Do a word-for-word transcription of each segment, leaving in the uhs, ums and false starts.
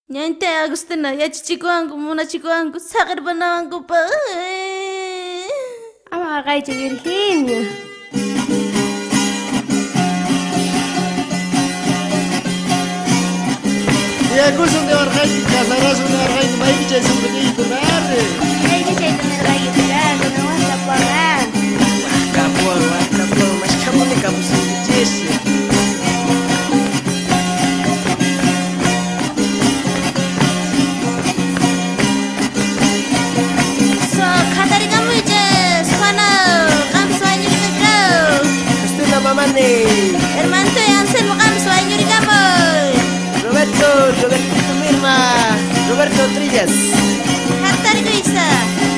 Ñainte Agustina, yachichikuanku, munachikuanku, saqirpanawanku pa. Ama qaycha Virginia. Ya kusun de arjai, casarazo de arjai, mai que se me dijo nada. Ay, que se me rayo tirar, no vas a pagar. Capor, capor, mas kamu ni kamu sendiri. So, khatari kamu je, sana, kamu suanya ni kau. Justina mama ni. Hermanto yang sen kamu suanya ni kamu. Roberto, Roberto Mirma, Roberto Trillas. Khatari kau isa.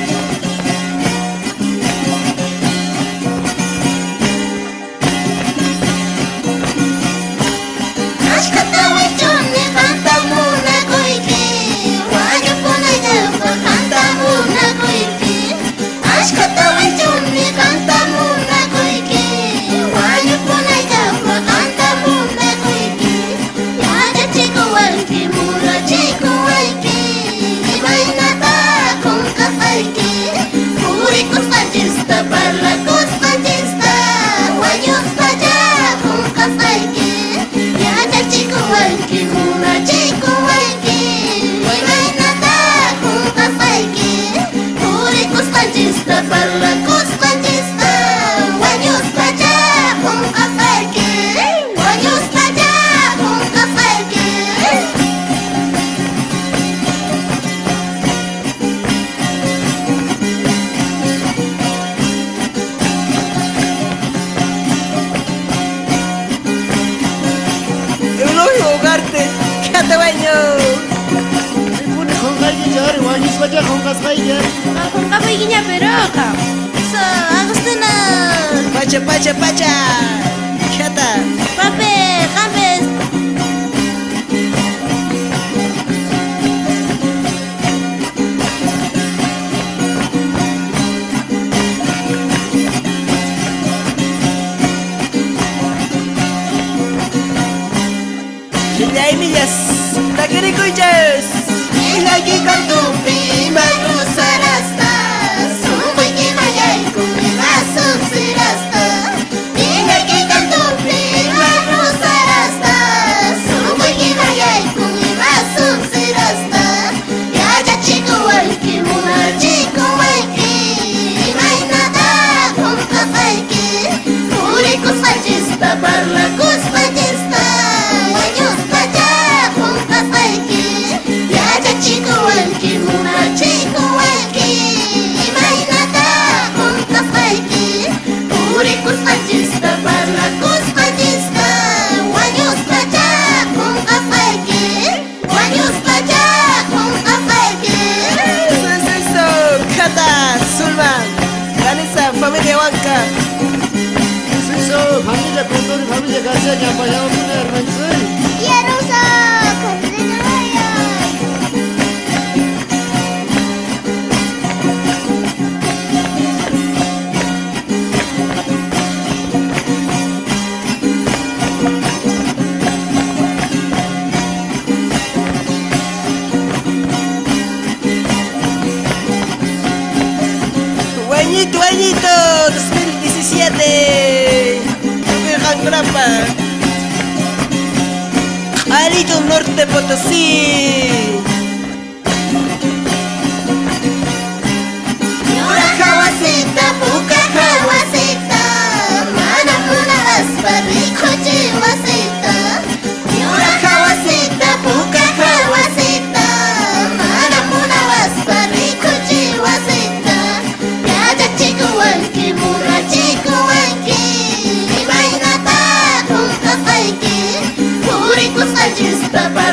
Aku nggak begini beroka. So, Agustina. Pacha, pacha, pacha. Kata. Pape, kabes. Shinai millas, takiri kuichas. Lagi kantu pima tu sarasta. Sumai ki mayai ku masuk sirasta. Lagi kantu pima tu sarasta. Sumai ki mayai ku masuk sirasta. Ya jachiku walki muna chiku walki. Mai nada hum kafaiki. Puri ku sajista barla ku sajista. Wajus baca hum kafaiki. Chico walki, muna chico walki, imaginata con kafaiki, puri kuspachista parla kuspachista, wanyus baca con kafaiki, wanyus baca con kafaiki. Eso, eso, Kata, Sulman, Vanessa, familia Wanka. Eso, eso, familia Condori, familia García, que apoyado con el hermano. Quiero usar. Añito, añito, dos mil diecisiete. Virgen Grapa. Alito Norte Potosí. Yura Hawasita, Puka Hawasita. Mana Muna Asparrico Chihuasita. Yura Hawasita, Puka Hawasita. Mana Muna Asparrico Chihuasita. Chico walki, muna chico walki, imaginata con kafaiki, puri kusajista.